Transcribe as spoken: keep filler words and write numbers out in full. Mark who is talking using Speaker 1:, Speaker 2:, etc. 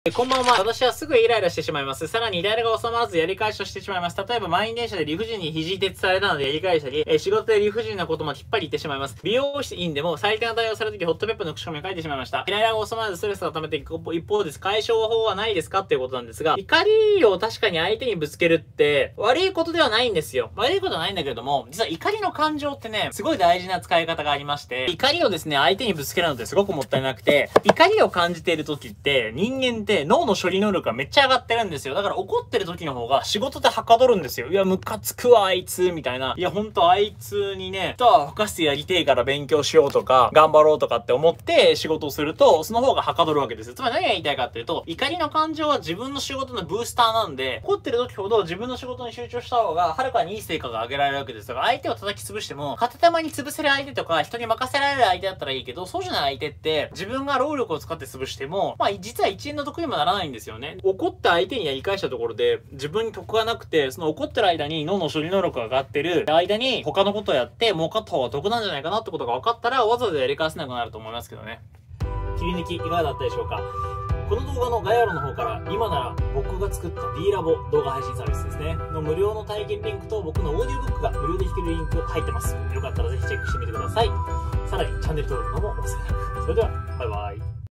Speaker 1: こんばんは。私はすぐイライラしてしまいます。さらにイライラが収まらずやり返しをしてしまいます。例えば満員電車で理不尽に肘鉄されたのでやり返したり、えー、仕事で理不尽なこともきっぱり言ってしまいます。美容院でも最低な対応された時ホットペッパーの口コミを書いてしまいました。イライラが収まらずストレスを溜めていく一方です。解消法はないですかっていうことなんですが、怒りを確かに相手にぶつけるって悪いことではないんですよ。悪いことはないんだけれども、実は怒りの感情ってね、すごい大事な使い方がありまして、怒りをですね、相手にぶつけるのってすごくもったいなくて、怒りを感じている時って人間って脳の処理能力がめっちゃ上がってるんですよ。だから怒ってる時の方が仕事ではかどるんですよ。いや、ムカつくわ、あいつ、みたいな。いや、ほんとあいつにね、とは吹かせてやりてえから勉強しようとか、頑張ろうとかって思って仕事をすると、その方がはかどるわけですよ。つまり何が言いたいかっていうと、怒りの感情は自分の仕事のブースターなんで、怒ってる時ほど自分の仕事に集中した方が、はるかにいい成果が上げられるわけです。だから相手を叩き潰しても、片手間に潰せる相手とか、人に任せられる相手だったらいいけど、そうじゃない相手って、自分が労力を使って潰しても、まあ、実はいちえんの得にもならないんですよね。怒った相手にやり返したところで自分に得がなくて、その怒ってる間に脳の処理能力が上がってる間に他のことをやって儲かった方が得なんじゃないかなってことが分かったら、わざわざやり返せなくなると思いますけどね。切り抜きいかがだったでしょうか。この動画の概要欄の方から今なら僕が作った D ラボ動画配信サービスですねの無料の体験リンクと僕のオーディオブックが無料で弾けるリンク入ってます。よかったらぜひチェックしてみてください。さらにチャンネル登録の方もお忘れなく。それではバイバイ。